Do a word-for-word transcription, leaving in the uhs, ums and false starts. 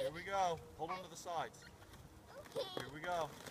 Here we go. Hold on to the sides. Okay. Here we go.